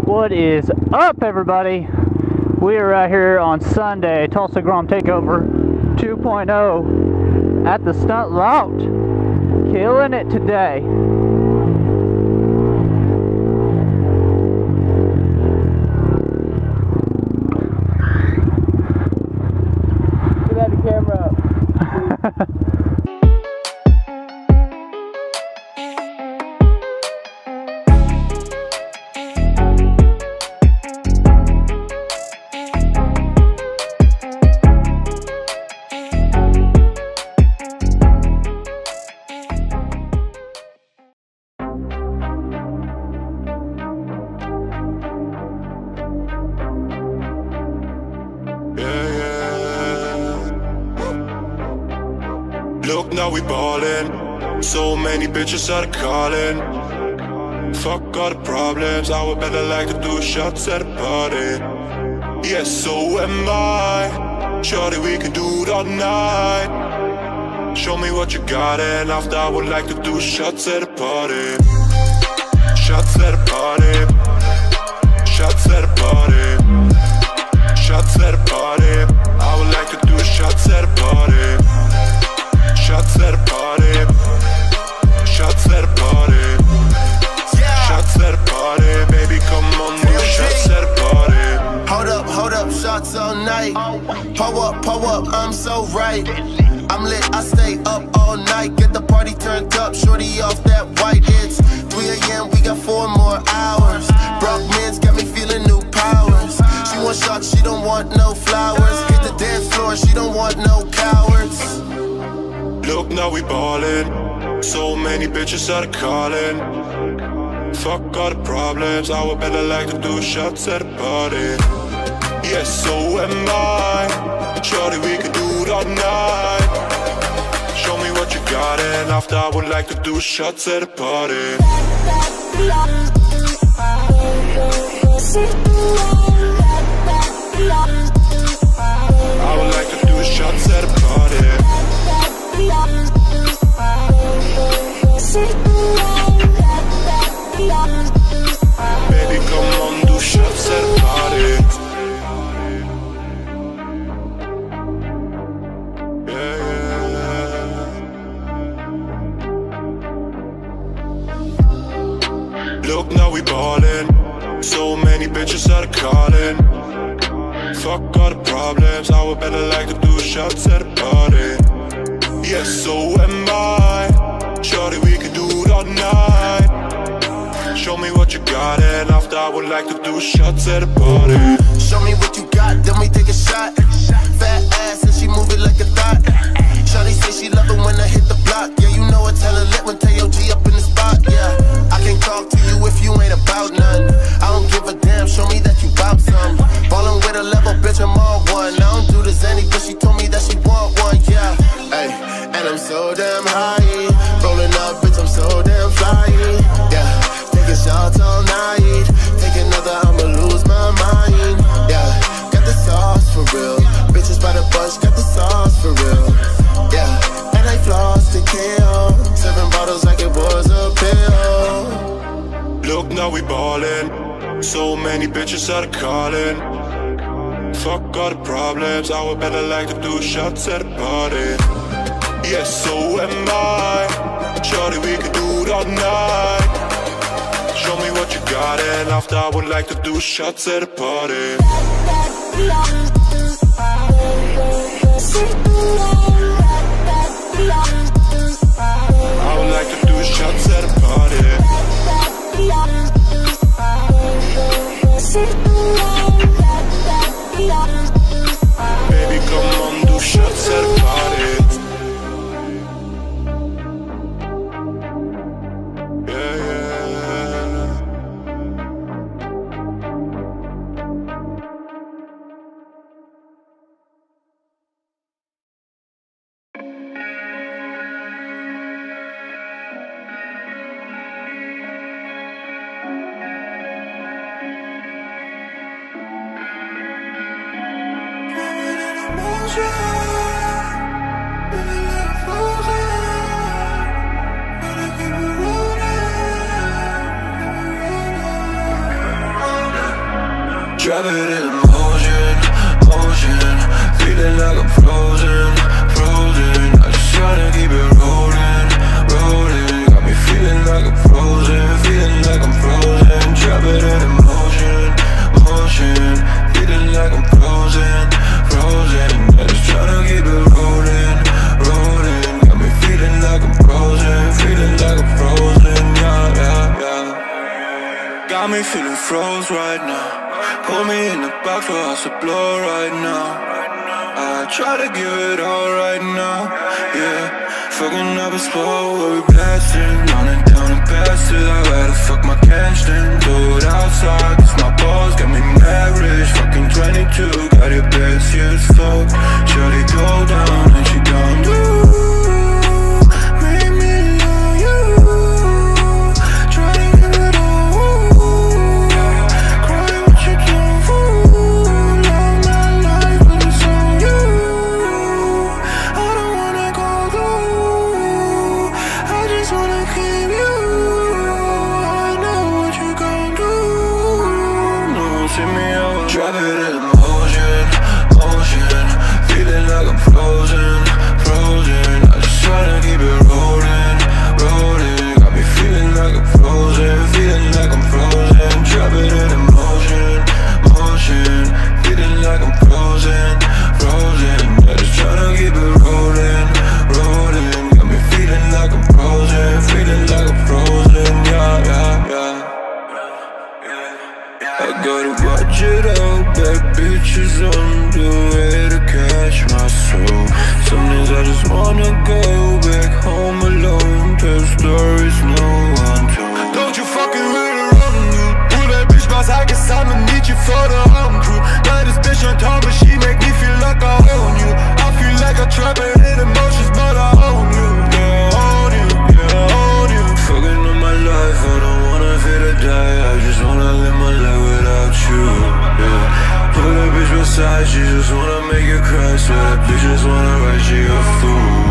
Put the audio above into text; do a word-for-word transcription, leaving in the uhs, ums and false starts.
What is up, everybody? We are out here on Sunday, Tulsa Grom Takeover two point oh at the Stunt Lot. Killing it today. Get the camera up. Look, now we ballin'. So many bitches are calling. Fuck all the problems. I would better like to do shots at a party. Yes, so am I. Shorty, we can do it all night. Show me what you got, and after I would like to do shots at a party. Shots at a party. Shots at a party. Shots at a party. I would like to do shots at a party. Shots at a party. Shots at a party. Yeah. Shots at a party. Baby, come on, do shots at a party. Hold up, hold up, shots all night. Pull up, pull up, I'm so right. I'm lit, I stay up all night. Get the party turned up, shorty off that white. It's three A M, we got four more hours. Broke men's got me feeling new powers. She want shots, she don't want no flowers. Hit the dance floor, she don't want no cowards. Look, now we ballin'. So many bitches are calling. Fuck all the problems. I would better like to do shots at a party. Yes, so am I. Shorty, we can do it all night. Show me what you got, and after I would like to do shots at a party. I would like to do shots at a party. Baby, come on, do shots at a party. Yeah, yeah. Look, now we ballin'. So many bitches are calling. Fuck all the problems. I would better like to do shots at a party. Yes, so am I. Shorty, we can do it all night. Show me what you got, and after I would like to do shots at a party. Show me what you got, then we take a shot. Fat ass and she move it like a thought. Shorty say she love it when I hit the block. Yeah, you know it's hella lit when T O G up in the spot. Yeah, I can't talk to you if you ain't about none. I don't give a damn, show me that you bout some. Ballin' with a level, bitch, I'm all one. I don't do this any, but she told me that she want one. Yeah, hey, and I'm so damn high. Rollin' up, bitch, I'm so damn fly. Yeah, taking shots all night. Take another, I'ma lose my mind. Yeah, got the sauce for real. Bitches by the bunch, got the sauce for real. Yeah, and I floss to kill. Seven bottles like it was a pill. Look, now we ballin'. So many bitches are calling. Fuck all the problems. I would better like to do shots at a party. Yes, so am I. Shorty, we can do it all night. Show me what you got, and after I would like to do shots at a party. I would like to do shots at a party. Baby, come on, do shots at a party. Yeah, yeah. Drop it in motion, motion. Feeling like I'm frozen, frozen. I just tryna keep it rolling, rolling. Got me feeling like I'm frozen, feeling like I'm frozen. Drop it in motion, motion. Feeling like I'm frozen, frozen. I just tryna keep it rolling, rolling. Got me feeling like I'm frozen, feeling like I'm frozen. Yeah, yeah, yeah. Got me feeling froze right now. Put me in the box where I should blow right now. I try to give it all right now, yeah. Fucking up a spot where we blasting, running down and past it. I gotta fuck my cash then, do it outside, cause my balls got me mad rich. Fucking twenty-two, got your best, yeah, it's fuck. Shorty go down and she down, do make me love you. Try to give it all, cry what you do. Love my life, but it's on you. I don't wanna go through, I just wanna keep you. I know what you gon' do. No, see me over. Drop it in motion, motion. Feeling like I'm frozen, frozen. I just tryna keep it rolling, rolling. Got me feeling like I'm frozen, feeling like I'm frozen. Drop it in motion, motion. Feeling like I'm frozen, frozen. I just tryna keep it rolling, rolling. Got me feeling like I'm frozen, feeling like I'm frozen. Yeah, yeah, yeah. I gotta watch it out, bad bitches on the way to catch my soul. Some days I just wanna go back home alone, tell stories no one told. Don't you fucking with her on you. Pull that bitch boss, I guess I'ma need you for the home crew. Got this bitch on top, but she make me feel like I own you. I feel like I trap and hit emotions, but I own you. Yeah, I own you, yeah, I own you. Fucking on my life, I don't wanna feel to die. I just wanna live my life without you, yeah. Pull that bitch beside, she just wanna make you cry. So that bitch just wanna write you a fool.